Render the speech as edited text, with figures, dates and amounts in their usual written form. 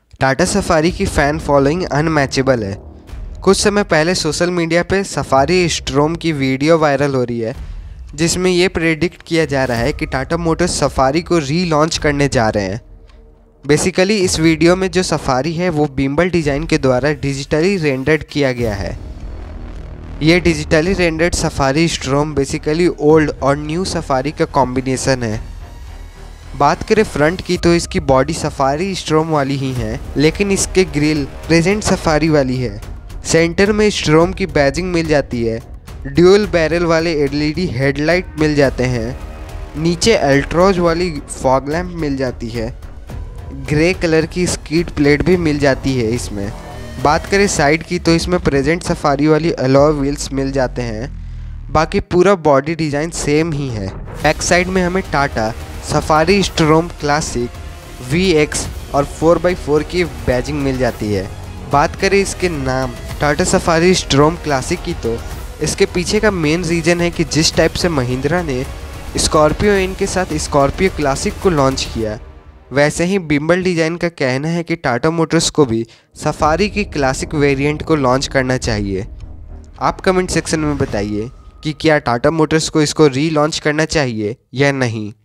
Tata Safari की fan following unmatchable है। कुछ समय पहले सोशल मीडिया पे सफारी स्ट्रोम की वीडियो वायरल हो रही है, जिसमें ये प्रेडिक्ट किया जा रहा है कि टाटा मोटर्स सफारी को रीलॉन्च करने जा रहे हैं। बेसिकली इस वीडियो में जो सफारी है वो बिम्बल डिज़ाइन के द्वारा डिजिटली रेंडर्ड किया गया है। ये digitally rendered Safari Storme basically old और न्यू सफारी का कॉम्बिनेशन है। बात करें फ्रंट की तो इसकी बॉडी सफारी स्ट्रोम वाली ही है, लेकिन इसके ग्रिल प्रेजेंट सफारी वाली है। सेंटर में स्ट्रोम की बैजिंग मिल जाती है। ड्यूल बैरल वाले एलईडी हेडलाइट मिल जाते हैं। नीचे अल्ट्रोज वाली फॉग लैम्प मिल जाती है। ग्रे कलर की स्कीड प्लेट भी मिल जाती है इसमें। बात करें साइड की तो इसमें प्रेजेंट सफारी वाली अलॉय व्हील्स मिल जाते हैं। बाकी पूरा बॉडी डिज़ाइन सेम ही है। बैक साइड में हमें Tata Safari Storme classic VX और 4x4 की बैजिंग मिल जाती है। बात करें इसके नाम टाटा सफारी स्ट्रोम क्लासिक की तो इसके पीछे का मेन रीज़न है कि जिस टाइप से महिंद्रा ने स्कॉर्पियो इन के साथ स्कॉर्पियो क्लासिक को लॉन्च किया, वैसे ही बिम्बल डिज़ाइन का कहना है कि टाटा मोटर्स को भी सफारी की क्लासिक वेरिएंट को लॉन्च करना चाहिए। आप कमेंट सेक्शन में बताइए कि क्या टाटा मोटर्स को इसको रीलॉन्च करना चाहिए या नहीं।